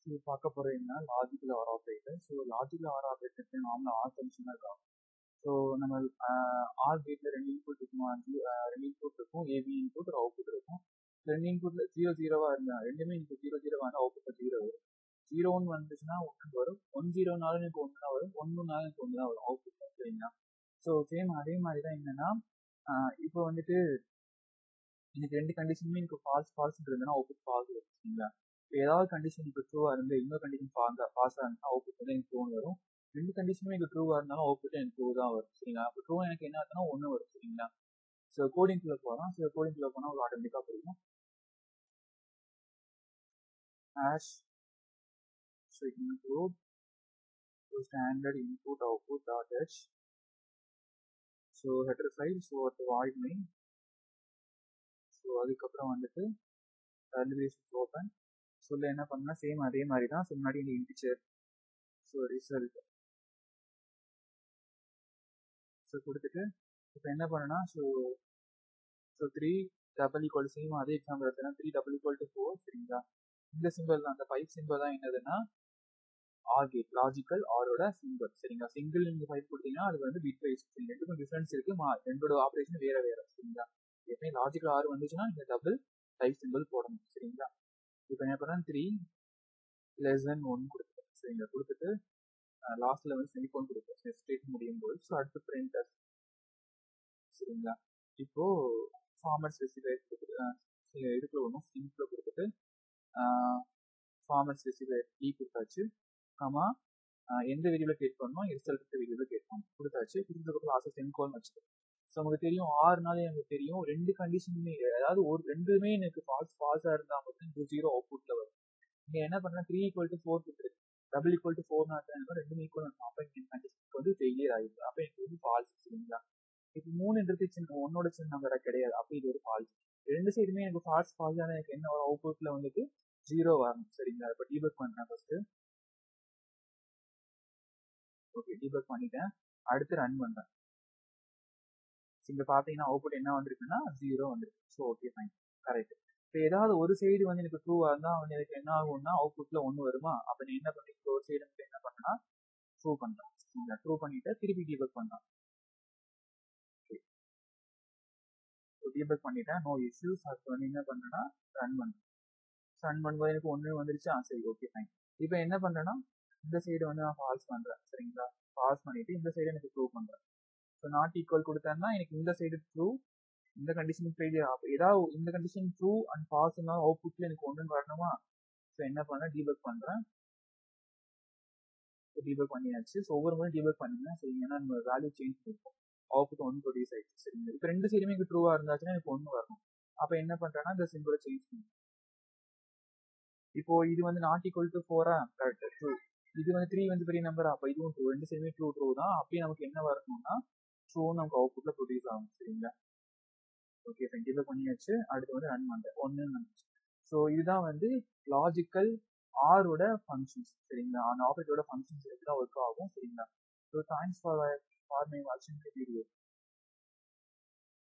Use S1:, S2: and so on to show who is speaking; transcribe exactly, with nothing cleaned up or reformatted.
S1: இது பார்க்க போகிறது என்ன logical or operator. So logical or ஆப்ரேட்டருக்கு நார்மலாக ஆர் ஃபங்க்ஷனாக இருக்கும். ஸோ நம்ம ஆர் கேட்டில் ரெண்டு இன்புட் இருக்குமா, ரெண்டு இன்புட் இருக்கும், ஏபி இன்புட் ஒரு அவுட்புட் இருக்கும். ரெண்டு இன்புட்டில் ஜீரோ ஜீரோவாக இருந்தால் ரெண்டுமே எனக்கு ஜீரோ ஜீரோவாக இருந்தால் அவுட்புட்டில் ஜீரோ வரும். ஜீரோ ஒன் வந்துச்சுன்னா ஒன்று வரும், ஒன் ஜீரோனாலும் எனக்கு ஒன்று தான் வரும், ஒன்றுனாலும் எனக்கு ஒன்று தான் வரும் அவுட்புட். சரிங்களா? ஸோ சேம் அதே மாதிரி தான் என்னென்னா இப்போ வந்துட்டு எனக்கு ரெண்டு கண்டிஷனுமே எனக்கு ஃபால்ஸ் ஃபால்ஸ் இருந்ததுன்னா அவுட்புட் ஃபால்ஸ் வரும். சரிங்களா? இப்போ ஏதாவது கண்டிஷன் இப்போ ட்ரூவாக இருந்து இன்னொரு கண்டிஷன் ஃபால்ஸாக ஃபால்ஸாக இருந்தால் அவுட்புட் வந்து எனக்கு ட்ரூன்னு வரும். ரெண்டு கண்டிஷனுமே எனக்கு ட்ரூவாக இருந்தாலும் அவுட்புட் எனக்கு ட்ரூ தான் வரும். சரிங்களா? இப்போ ட்ரூ எனக்கு என்ன ஆகுதுன்னா ஒன்று வரும். சரிங்களா? ஸோ கோடிங்குள்ளே போகிறோம். ஸோ கோடிங்குள்ளே போனால் ஒரு ஆட்டோமேட்டிக்காக போயிடும். Hash so include standard input output dot h. So header file, so அது வாய்ட் மெயின். ஸோ அதுக்கப்புறம் வந்துட்டு ஓப்பன். சொல்ல என்ன பண்ணால் சேம் அதே மாதிரி தான். ஸோ முன்னாடி இந்த இன்டிஜர் ஸோ ரிசல்ட் ஸோ கொடுத்துட்டு இப்போ என்ன பண்ணனா so so three double equal same அதே எக்ஸாம்பிள் எடுத்தனா three double equal to four. சரிங்களா? இந்த சிம்பிள் தான், அந்த ஃபைவ் சிம்பிள் தான் என்னதுன்னா ஆர் கேட், லாஜிக்கல் ஆரோட சிம்பிள். சரிங்களா? சிங்கிள் நீங்கள் ஃபைவ் கொடுத்தீங்கன்னா அது வந்து பிட் வைஸ். ரெண்டுக்கும் டிஃப்ரென்ஸ் இருக்கு, மா ரெண்டோட ஆப்ரேஷன் வேற வேற. சரிங்களா? எப்பவுமே லாஜிக்கல் ஆர் வந்துச்சுன்னா நீங்கள் டபுள் ஃபைவ் சிம்பிள் போடணும். சரிங்களா? இப்போ என்ன பண்ணா த்ரீ லெஸ் தென் ஒன் கொடுத்துட்டேன். சரிங்களா? கொடுத்துட்டு லாஸ்ட்ல வந்து செமிகோன் கொடுப்போம் ஸ்டேட் முடியும் போது. ஸோ அடுத்து பிரிண்டர். சரிங்களா? இப்போ ஃபார்மட் ஸ்பெசிஃபை இதுக்குள்ள ஒன்றும் ஸ்ட்ரிங்ஸ்ல கொடுத்துட்டு ஃபார்மட் ஸ்பெசிஃபை டி கொடுத்தாச்சு. ஆமா எந்த வேரியபிளை கேட் பண்ணணும், ரிசல்ட் வேரியபிளை கேட் பண்ணணும் கொடுத்தாச்சு. கொடுத்ததுக்கு லாஸ்ட் செமிகோன் வச்சுக்கோம். ஸோ நமக்கு தெரியும் ஆறுனாலே எனக்கு தெரியும் ரெண்டு கண்டிஷனுமே, அதாவது ஒரு ரெண்டுமே எனக்கு ஃபால்ஸ் ஃபால்ஸாக இருந்தால் மட்டும் ஜீரோ அவுட்புட்டில் வரும். நீங்கள் என்ன பண்ணலாம் த்ரீ ஈக்குவல் டு ஃபோர் கொடுத்துரு, double equal to four not ரெண்டு ஈக்குவல் அப்போ எனக்கு கண்டிஷனுக்கு வந்து ஃபெயிலியர் ஆகிடுது. அப்போ எனக்கு வந்து ஃபால்ஸ். சரிங்களா? இப்போ மூணுன்றது சின்ன ஒன்னோட சின்ன நம்பரை கிடையாது, அப்போ இது ஒரு ஃபால்ஸ். ரெண்டு சைடுமே எனக்கு ஃபால்ஸ் ஃபால்ஸ் ஆனால் எனக்கு என்ன ஒரு அவுட்புட்ல வந்துட்டு ஜீரோ வரணும். சரிங்களா? இப்போ டீபக் பண்ணுறேன் ஃபர்ஸ்ட். ஓகே டீபக் பண்ணிட்டேன். அடுத்து ரன் பண்ணுறேன். இங்கே பார்த்தீங்கன்னா அவுட்புட் என்ன வந்திருக்குன்னா ஜீரோ வந்துருக்கு. So okay fine correct. இப்போ ஏதாவது ஒரு சைடு வந்து எனக்கு ட்ரூவாக இருந்தால் வந்து எனக்கு என்ன ஆகும்னா அவுட்புட்ல ஒன்று வருமா? அப்போ நீ என்ன பண்ணி ஒரு சைடு வந்து என்ன பண்ணா ட்ரூ பண்ணுறான். சரிங்களா? ட்ரூ பண்ணிட்டு திருப்பி டீபக் பண்ணுறான். டீபக் பண்ணிட்டேன், நோ இஷ்யூஸ். அது வந்து என்ன பண்ணுறேன்னா ரன் பண்ணுறேன். ரன் பண்ணும்போது எனக்கு ஒன்று வந்துருச்சு. ஆ சரி ஓகே ஃபைன். இப்போ என்ன பண்ணுறேன்னா இந்த சைடு வந்து நான் ஃபால்ஸ் பண்ணுறேன். சரிங்களா? ஃபால்ஸ் பண்ணிவிட்டு இந்த சைடு எனக்கு ட்ரூ பண்ணுறேன். ஸோ நாட் ஈக்குவல் கொடுத்தேன்னா எனக்கு இந்த சைடு ட்ரூ, இந்த கண்டிஷன் ஃபெயிலியர் ஆகும். ஏதாவது இந்த கண்டிஷன் ட்ரூ அண்ட் ஃபால்ஸ்னா அவுட்புட்டில் எனக்கு ஒன்று வரணுமா? ஸோ என்ன பண்ணேன் டீபக் பண்ணுறேன். டீபக் பண்ணியாச்சு. ஸோ ஒவ்வொரு முறை டீபக் பண்ணிங்கன்னா சரி, ஏன்னா நம்ம வேல்யூ சேஞ்ச் பண்ணிருக்கோம், அவுட்புட் ஒன்று ப்ரொடியூஸ் ஆயிடுச்சு. சரிங்க? இப்போ ரெண்டு சைடுமே எனக்கு ட்ரூவாக இருந்தாச்சுன்னா எனக்கு ஒன்று வரணும். அப்போ என்ன பண்ணுறேன்னா இந்த சிம்பிளை சேஞ்ச் பண்ணுறேன். இப்போ இது வந்து நாட் ஈக்குவல் டு ஃபோரா, கரெக்ட் ட்ரூ. இது வந்து த்ரீ வந்து பெரிய நம்பர், அப்போ இதுவும் ட்ரூ. ரெண்டு சைடுமே ட்ரூ ட்ரூ தான். அப்பயே நமக்கு என்ன வரணும்னா ட்ரூ நமக்கு அவுட்புட்ல ப்ரொடியூஸ் ஆகும். சரிங்களா? ஓகே ஃபைன் டீபக் பண்ணியாச்சு. அடுத்து வந்து ரன் பண்ணுறேன். ஒன்று வந்துச்சு. ஸோ இதுதான் வந்து லாஜிக்கல் ஆரோட ஃபங்க்ஷன்ஸ். சரிங்களா? அந்த ஆப்ரேட்டரோட ஃபங்க்ஷன்ஸ் தான் ஒர்க் ஆகும். சரிங்களா? So thanks for for my வாட்சிங் தி வீடியோ.